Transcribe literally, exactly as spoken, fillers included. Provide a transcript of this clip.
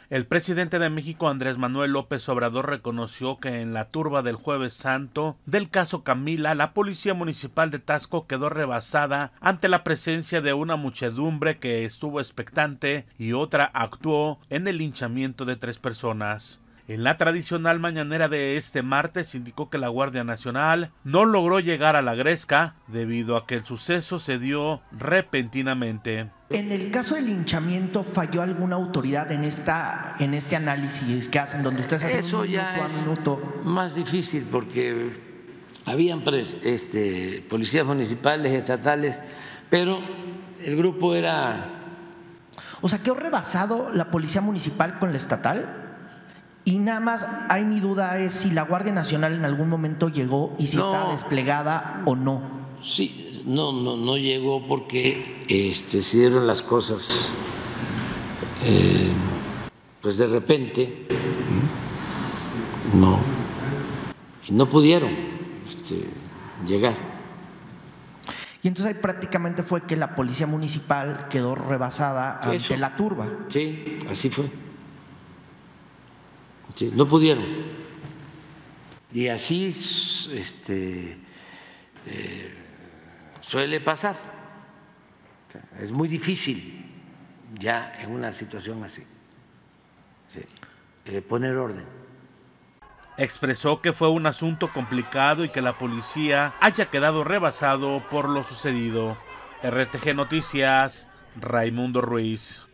El presidente de México, Andrés Manuel López Obrador, reconoció que en la turba del Jueves Santo del caso Camila, la policía municipal de Taxco quedó rebasada ante la presencia de una muchedumbre que estuvo expectante y otra actuó en el linchamiento de tres personas. En la tradicional mañanera de este martes indicó que la Guardia Nacional no logró llegar a la Gresca debido a que el suceso se dio repentinamente. En el caso del linchamiento, ¿falló alguna autoridad en esta en este análisis que hacen, donde ustedes hacen Eso un minuto ya a es minuto? más difícil porque habían pres, este, policías municipales, estatales, pero el grupo era... O sea, ¿quedó rebasado la policía municipal con la estatal? Y nada más, hay mi duda es si la Guardia Nacional en algún momento llegó y si No. estaba desplegada o no. Sí, no, no, no llegó porque este, se dieron las cosas, eh, pues de repente, no, y no pudieron este, llegar. Y entonces ahí prácticamente fue que la policía municipal quedó rebasada ante Eso. la turba. Sí, así fue. Sí, no pudieron. Y así este, eh, suele pasar. Es muy difícil ya en una situación así, sí, eh, poner orden. Expresó que fue un asunto complicado y que la policía haya quedado rebasado por lo sucedido. R T G Noticias, Raimundo Ruiz.